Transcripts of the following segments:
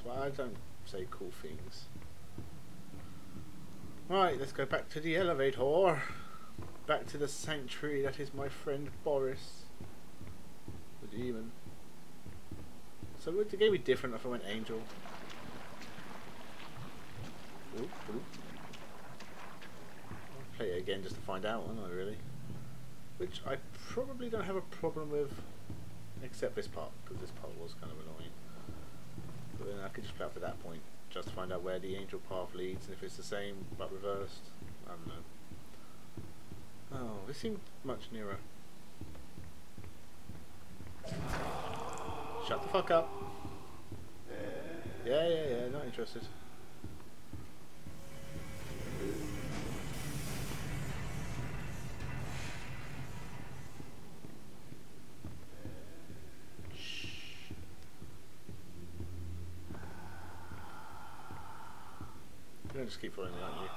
why I don't say cool things. Right, let's go back to the elevator. Back to the sanctuary that is my friend Boris. The demon. So would the game be different if I went angel? Ooh, ooh. I'll play it again just to find out, won't I, really? Which I probably don't have a problem with, except this part, because this part was kind of annoying. But then I could just play up to that point, just to find out where the angel path leads, and if it's the same but reversed. I don't know. Oh, this seemed much nearer. Shut the fuck up. Yeah, not interested. You're gonna just keep following me, aren't you?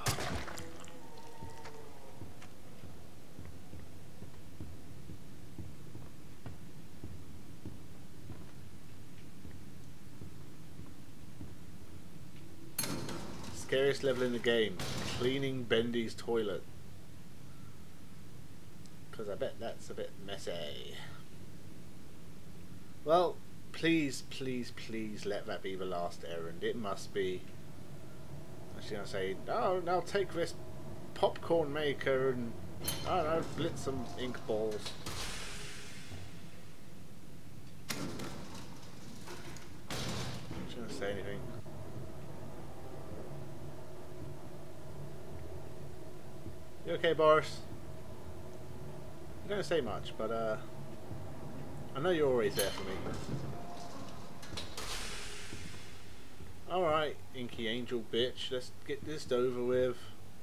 Scariest level in the game, cleaning Bendy's toilet. Because I bet that's a bit messy. Well, please, please, please let that be the last errand. It must be. I was going to say, oh, now take this popcorn maker and, I don't know, blitz some ink balls. I'm not going to say anything. You okay, Boris? I don't say much, but I know you're always there for me. Alright, Inky Angel bitch, let's get this over with.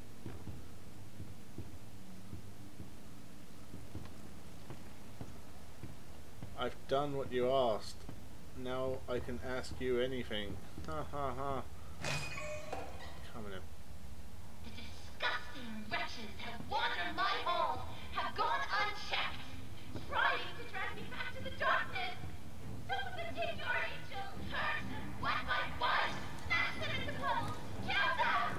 I've done what you asked. Now I can ask you anything. Ha ha ha. Coming in. Wretches have wandered my halls, have gone unchecked, trying to drag me back to the darkness. Some of them take your angel, curse and whack my wife, smash them into puddles, kill them!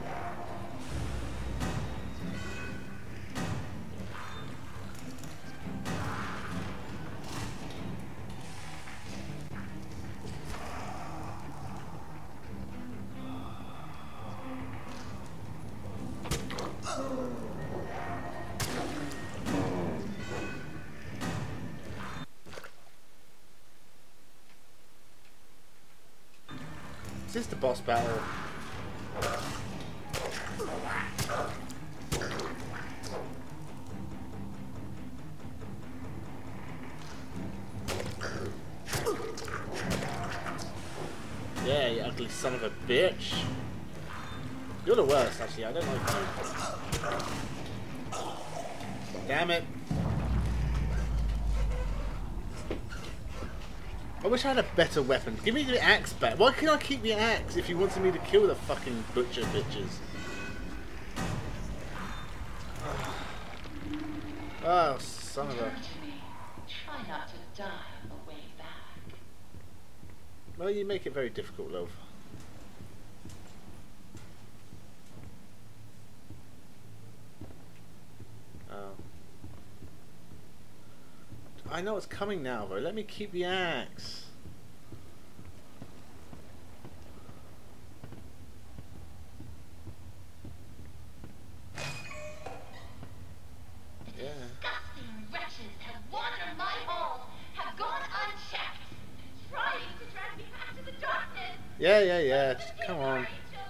Is this the boss battle? Yeah, you ugly son of a bitch. You're the worst, actually. I don't like you. Damn it. I wish I had a better weapon. Give me the axe back. Why can't I keep the axe if you wanted me to kill the fucking butcher bitches? Oh, son of a... Try not to die on the way back. Well, you make it very difficult, love. Oh. I know it's coming now, though. Let me keep the axe. Yeah. Disgusting wretches have wandered my halls, have gone unchecked, trying to drag me back to the darkness. Yeah. Just come on.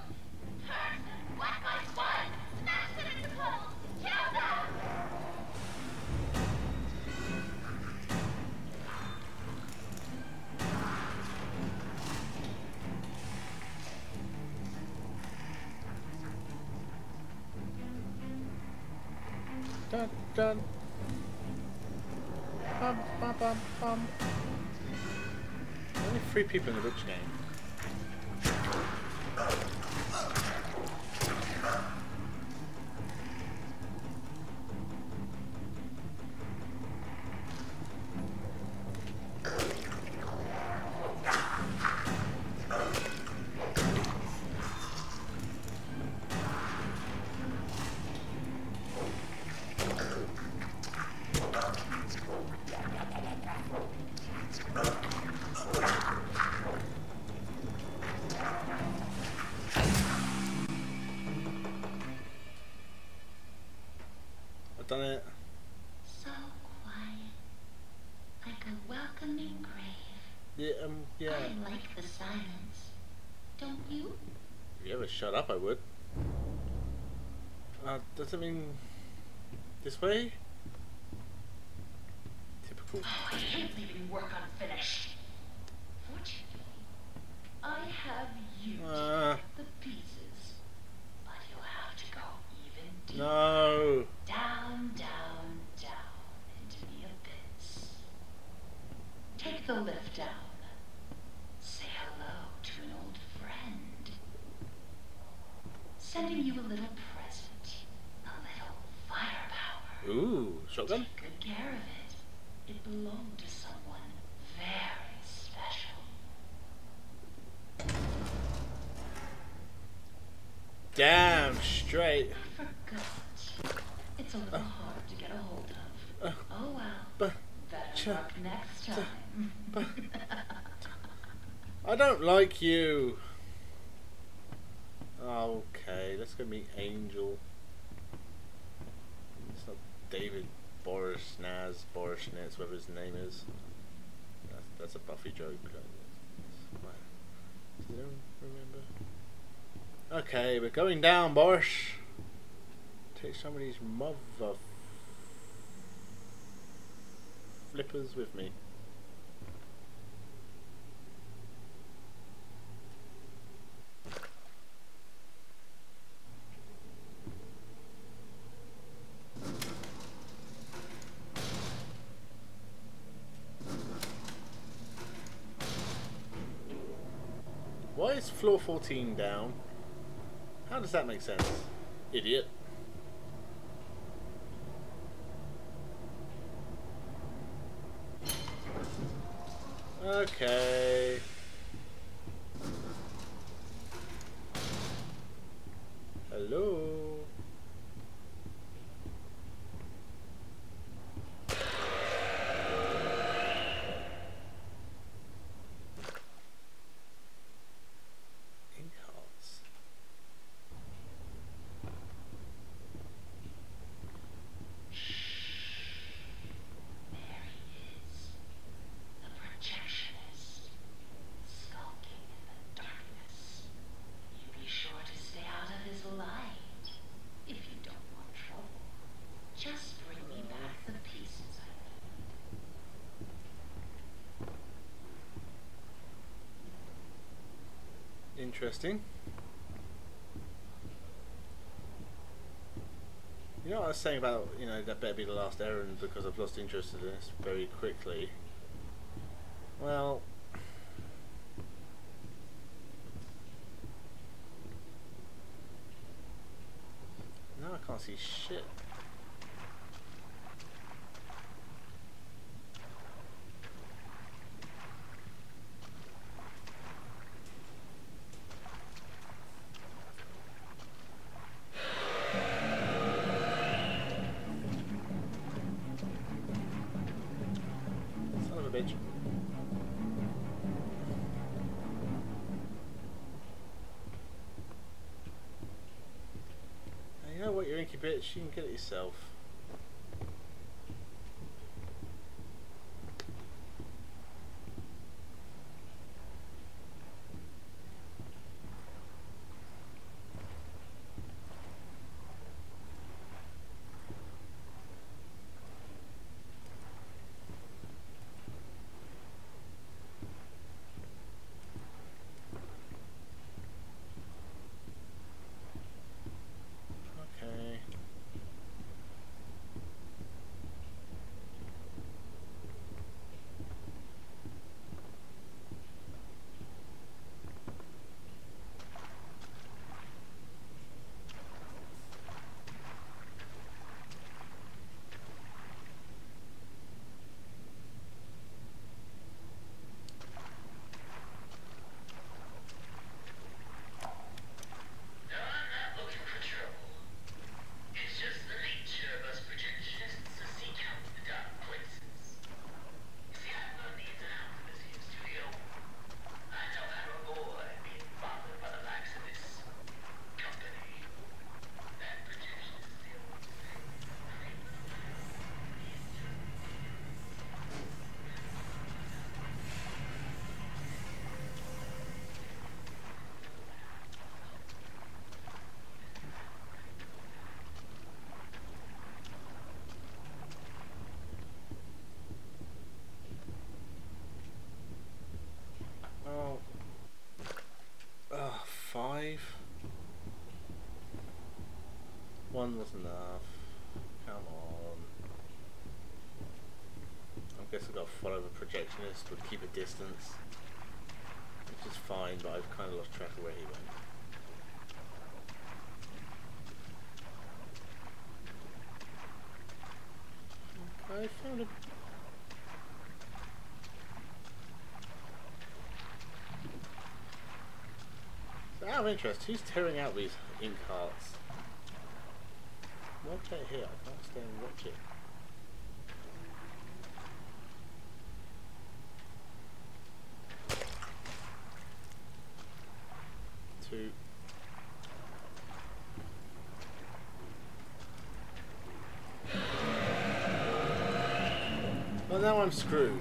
Dun dun. Bum bum bum bum. Only 3 people in the Witch game. done it. So quiet, like a welcoming grave. Yeah. I like the silence. Don't you? If you ever shut up, I would. Does it mean this way? Typical. Oh, I hate leaving work unfinished. Fortunately, I have you to connect the pieces. But you'll have to go even deeper. No. Down, down, down into the abyss. Take the lift down. Say hello to an old friend. Sending you a little present. A little firepower. Ooh, shotgun? Take good care of it. It belonged to someone very special. Damn straight. I forgot. It's a little hard to get a hold of. Oh well. Better luck next time. I don't like you. Okay, let's go meet Angel. It's not David Boris Naz, Boris Nitz, whatever his name is. That's a Buffy joke. Does anyone remember? Okay, we're going down, Boris. Take some of these mother flippers with me. Why is floor 14 down? How does that make sense? Idiot. Okay. Hello. Interesting. You know what I was saying about, that better be the last errand because I've lost interest in this very quickly. Well, now I can't see shit. Son of a bitch. You know what, you Inky bitch, you can get it yourself. Okay. one was enough. Come on. I guess I've got to follow the projectionist or keep a distance. Which is fine, but I've kind of lost track of where he went. I found a... So out of interest, who's tearing out these ink hearts? Why play it here? I can't stay and watch it. Two. Well, now I'm screwed.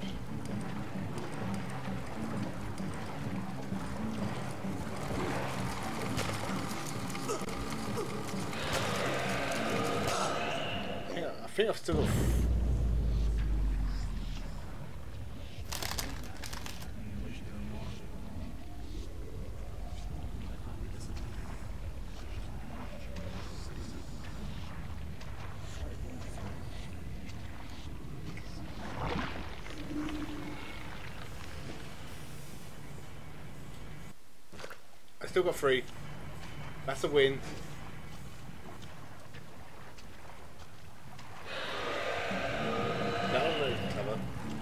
I think I've still got... I still got 3. That's a win. That was very clever.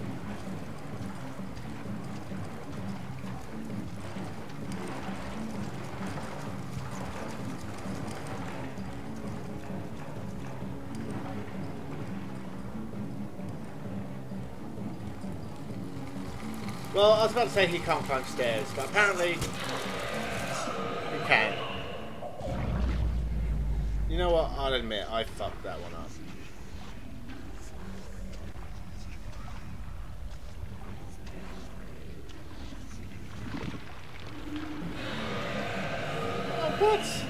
Well, I was about to say he can't climb stairs, but apparently he can. You know what? I'll admit, I fucked that one up. Oh, what?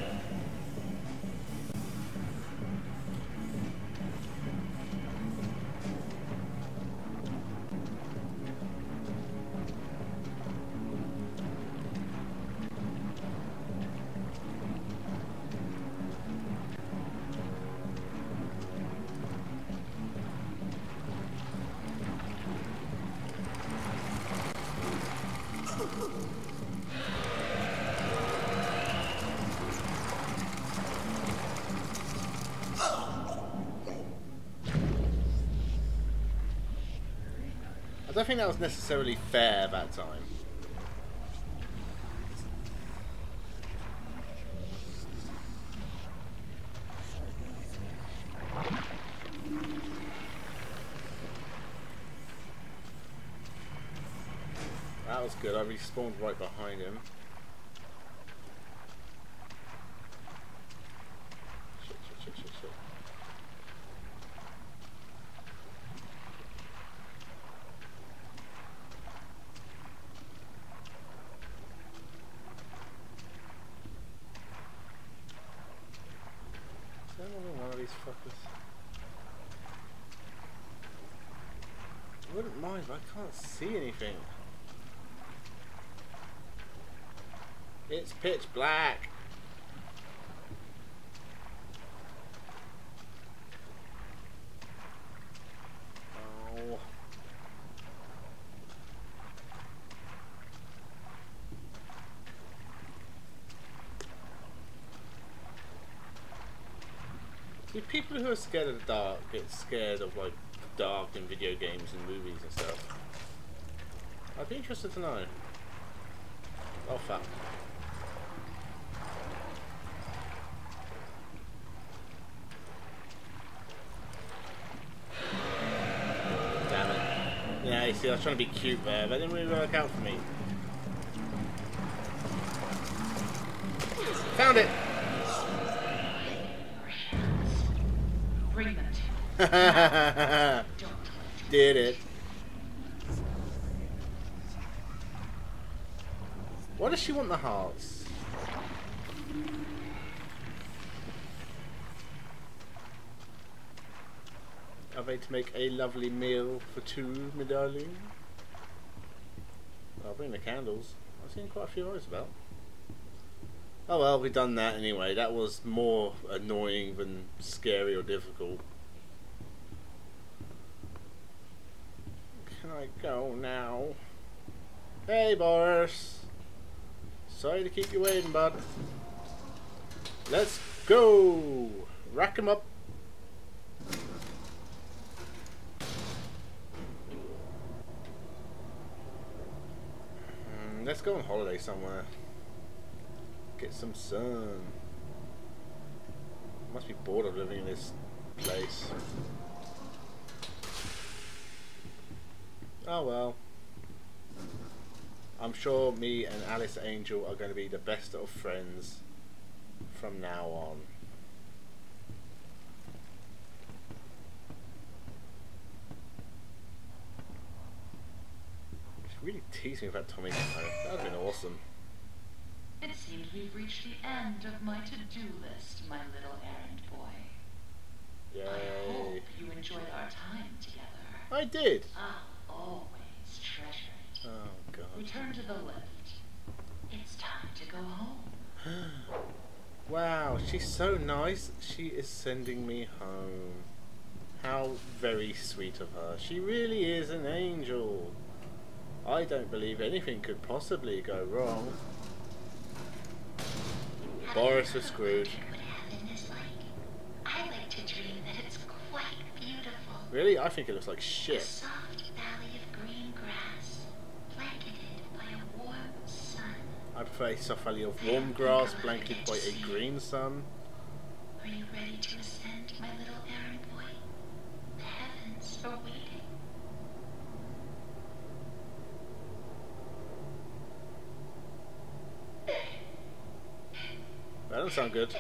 I don't think that was necessarily fair that time. That was good. I respawned right behind him. Shit, shit, shit, shit, shit. Is there another one of these fuckers? I wouldn't mind, but I can't see anything. It's pitch black. Oh. See, people who are scared of the dark get scared of like dark in video games and movies and stuff. I'd be interested to know. Oh fuck. Damn it. Yeah, you see, I was trying to be cute there, but it didn't really work out for me. Found it! Bring them to me. Did it. Why does she want the hearts? Are they to make a lovely meal for 2, my darling? I'll bring the candles. I've seen quite a few eyes about. Oh well, we've done that anyway. That was more annoying than scary or difficult. Can I go now? Hey Boris! Sorry to keep you waiting, bud. Let's go! Rack 'em up! Let's go on holiday somewhere. Get some sun. Must be bored of living in this place. Oh well. I'm sure me and Alice Angel are going to be the best of friends from now on. She really teased me about Tommy. That would have been awesome. It seems we've reached the end of my to-do list, my little errand boy. Yay. I hope you enjoyed our time together. I did. I'll always treasure it. Oh god. Return to the lift. It's time to go home. Wow, she's so nice. She is sending me home. How very sweet of her. She really is an angel. I don't believe anything could possibly go wrong. Boris was screwed. What heaven is like. I like to dream that it's quite beautiful. Really? I think it looks like A shit. soft valley of green grass, blanketed by a warm sun. I prefer a soft valley of warm grass blanketed by a green sun. Are you ready to ascend, my little errand boy? The heavens are waiting. That doesn't sound good.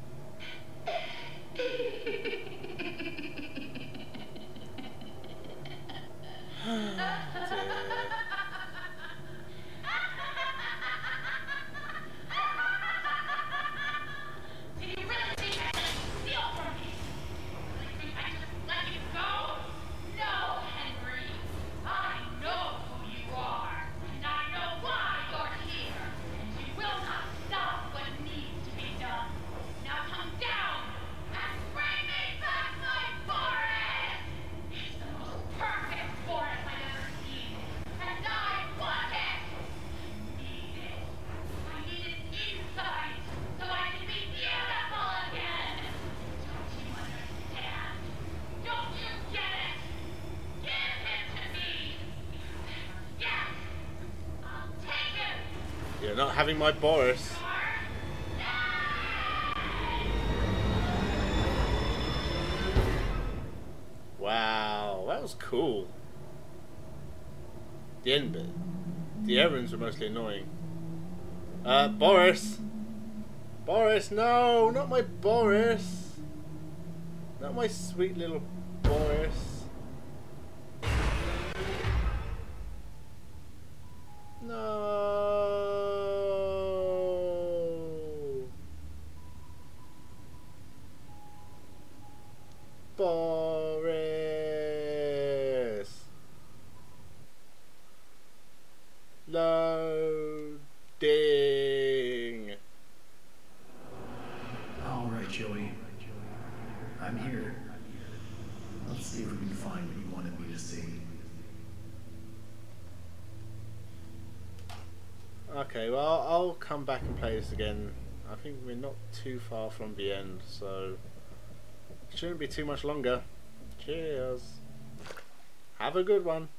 Do you really think I let you steal from me? Really think I just let you go? No, Henry. I know who you are, and I know why you're here. And you will not stop what needs to be done. Now come down and bring me back my forest! It's the most perfect forest I've ever seen, and I want it! I need it. I need it inside, so I can be beautiful again! Don't you understand? Don't you get it? Give him to me! Yes! I'll take him! You're not having my Boris. Wow, that was cool. The end bit. The errands were mostly annoying. Boris! Boris, no! Not my Boris! Not my sweet little Boris. No! Boris! Loading! Alright, Joey. I'm here. Let's see if we can find what you wanted me to see. Okay, well, I'll come back and play this again. I think we're not too far from the end, so it shouldn't be too much longer. Cheers. Have a good one.